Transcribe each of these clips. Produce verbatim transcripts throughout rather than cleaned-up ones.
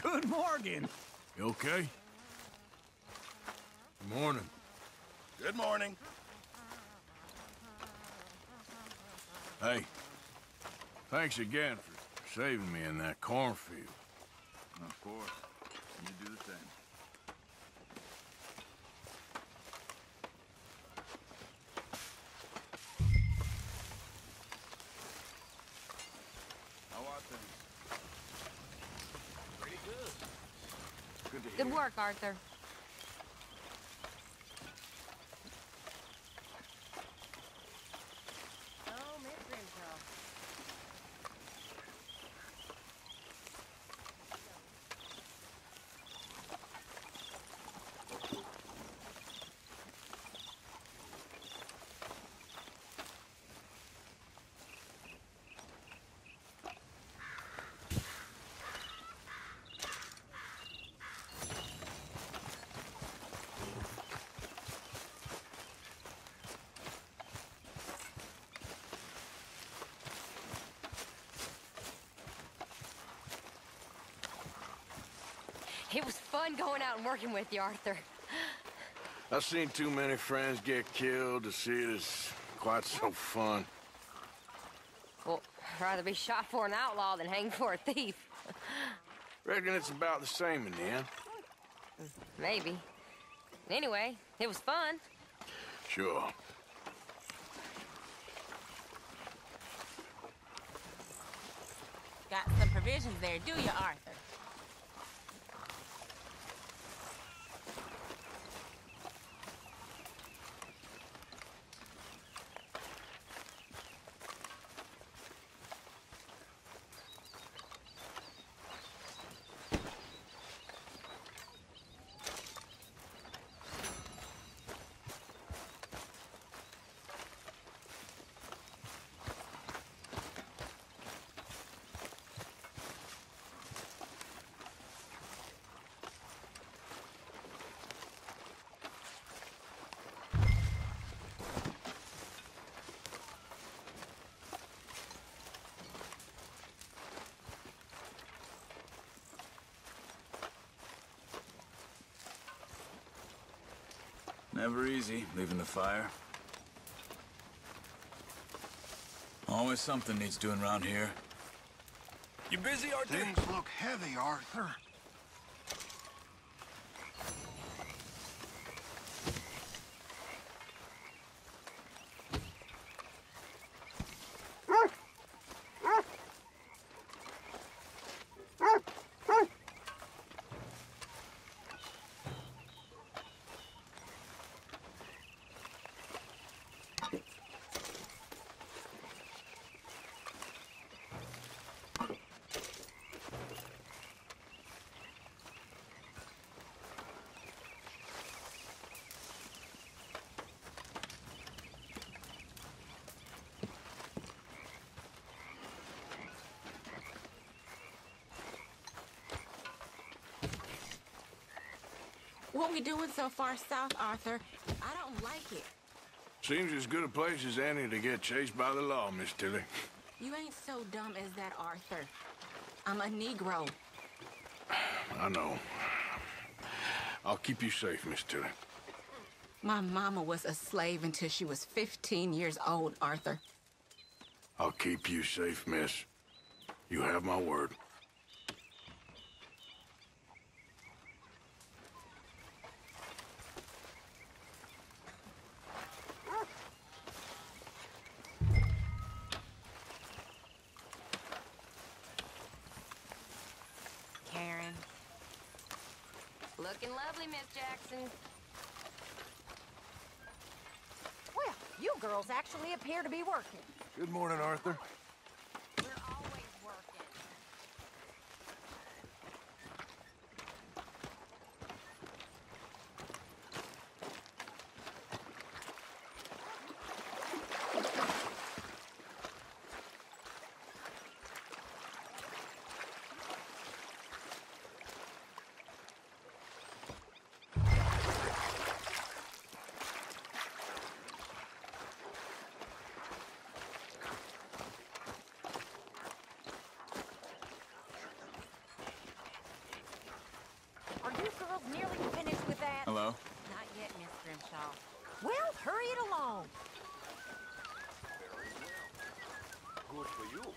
Good morning. You okay? Good morning. Good morning. Hey, thanks again for saving me in that cornfield. Of course. You do the same. How are things? Pretty good. Good to hear. Good work, Arthur. Oh, Miss Grimshaw. It was fun going out and working with you, Arthur. I've seen too many friends get killed to see it as quite so fun. Well, I'd rather be shot for an outlaw than hanged for a thief. Reckon it's about the same in the end. Maybe. Anyway, it was fun. Sure. Got some provisions there, do you, Arthur? Never easy, leaving the fire. Always something needs doing around here. You busy, Arthur? Things look heavy, Arthur. What we doing so far south, Arthur? I don't like it. Seems as good a place as any to get chased by the law, Miss Tilly. You ain't so dumb as that, Arthur. I'm a Negro. I know. I'll keep you safe, Miss Tilly. My mama was a slave until she was fifteen years old, Arthur. I'll keep you safe, miss. You have my word. Karen. Looking lovely, Miss Jackson. Well, you girls actually appear to be working. Good morning, Arthur. We're always working. Grimshaw. Well, hurry it along. Very well. Good for you.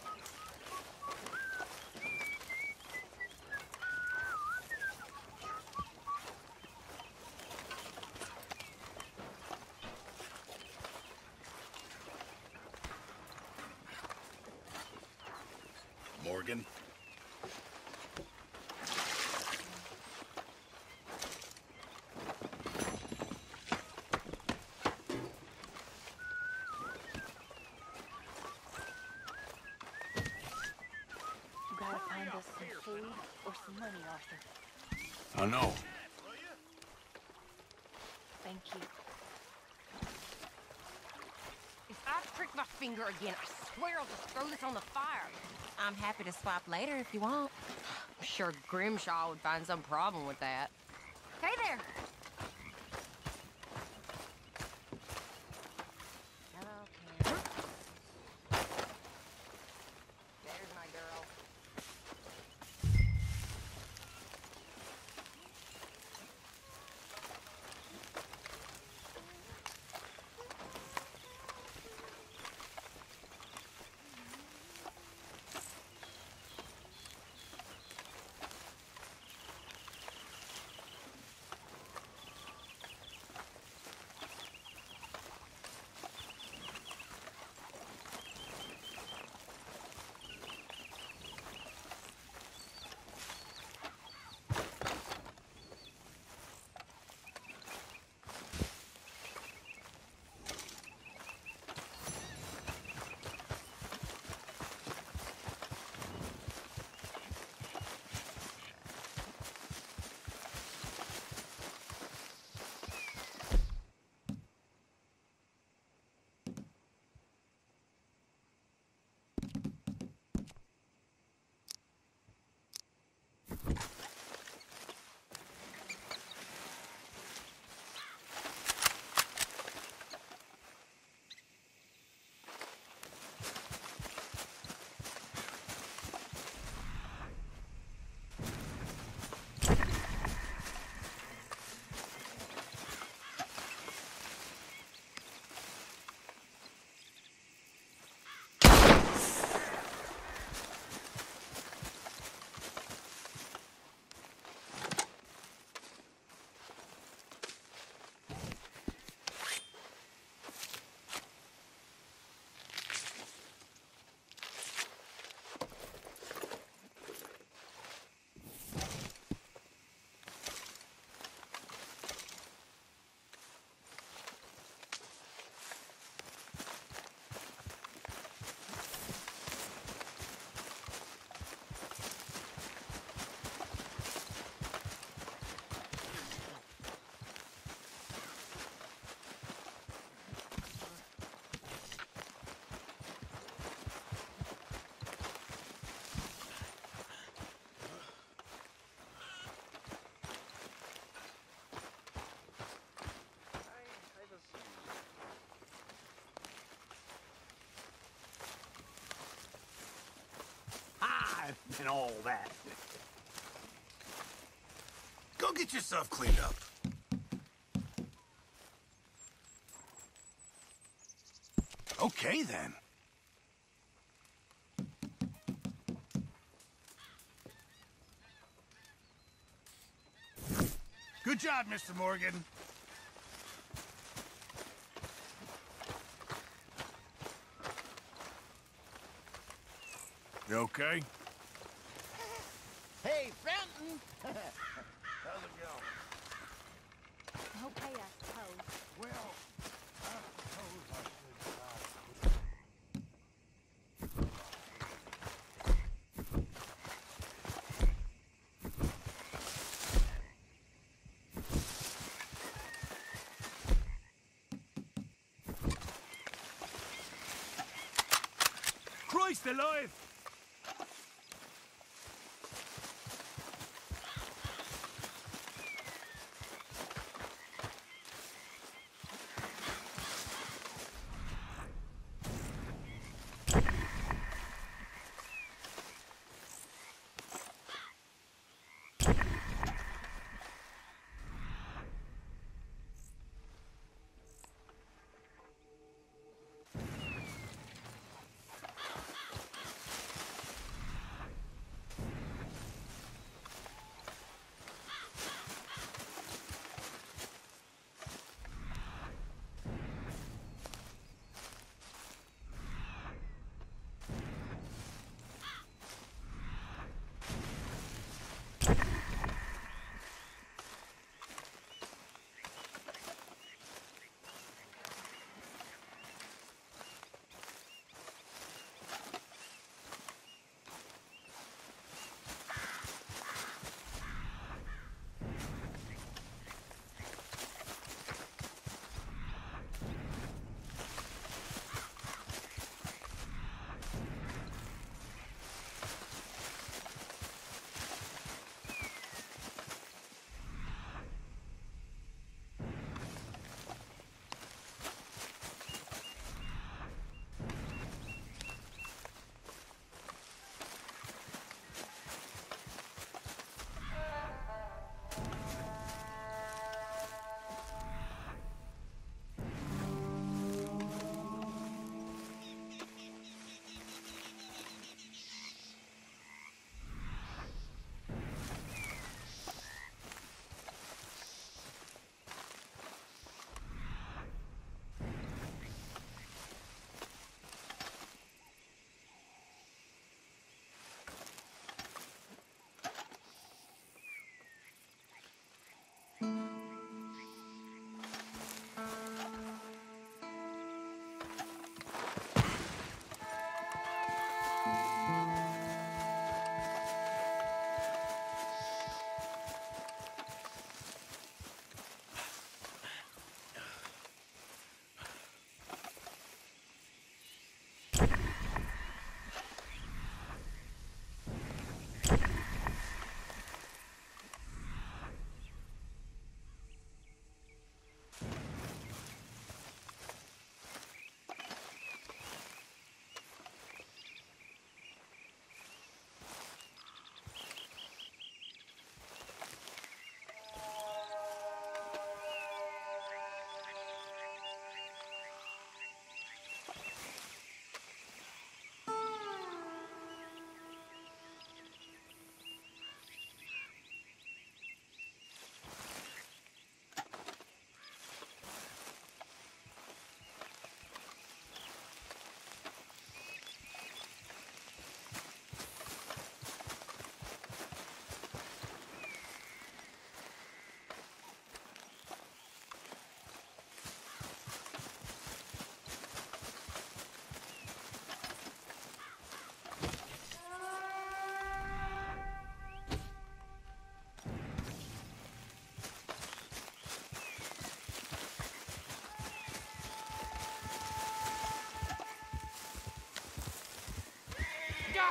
Morgan? You gotta find us some food or some money, Arthur. I know. Thank you. If I prick my finger again, I swear I'll just throw this on the fire. I'm happy to swap later if you want. I'm sure Grimshaw would find some problem with that. Hey there! Hello, Karen. There's my girl. And all that. Go get yourself cleaned up. Okay, then. Good job, Mister Morgan. You okay? Hey, Fenton! How's it going? Okay, I suppose. Well, I suppose I should Christ alive!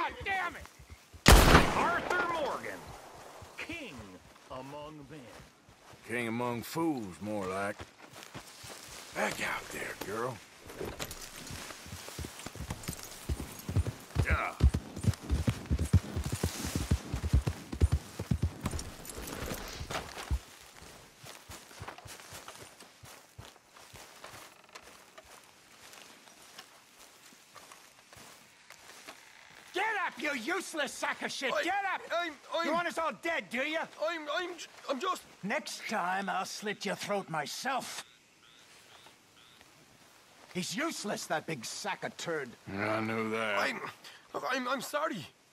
God damn it! Arthur Morgan, king among men. King among fools, more like. Back out there, girl. Yeah. Get up, you useless sack of shit! I- Get up! I'm- I'm- You want us all dead, do you? I'm, I'm, I'm just... Next time, I'll slit your throat myself. He's useless, that big sack of turd. I knew that. I'm, I'm, I'm sorry.